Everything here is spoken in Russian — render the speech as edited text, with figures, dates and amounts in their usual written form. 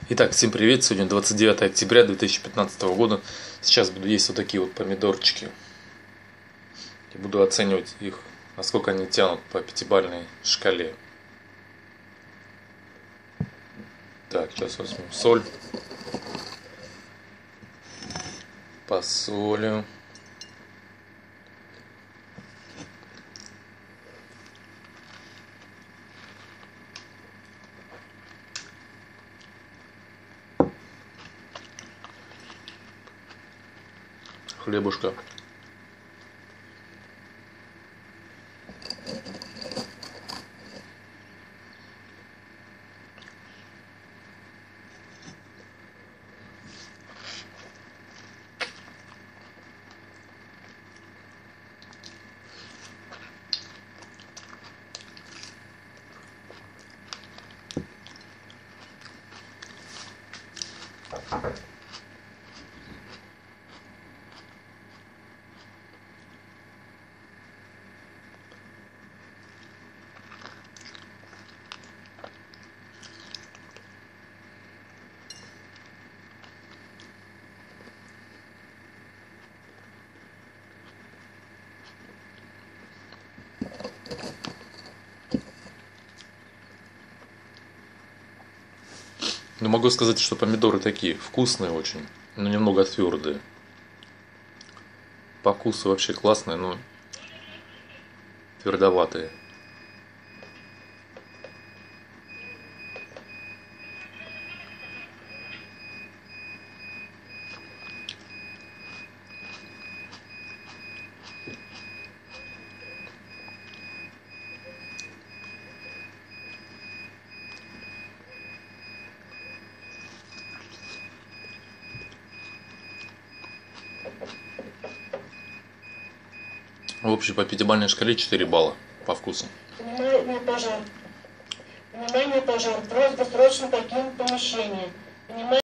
Итак, всем привет! Сегодня 29 октября 2015 года. Сейчас буду есть вот такие вот помидорчики. И буду оценивать их, насколько они тянут по пятибалльной шкале. Так, сейчас возьмем соль. Посолим. Хлебушка. Но могу сказать, что помидоры такие вкусные очень, но немного твердые. По вкусу вообще классные, но твердоватые. В общем, по пятибалльной шкале 4 балла по вкусу. Внимание, пожар. Внимание, пожар. Просьба срочно покинуть помещение. Внимание.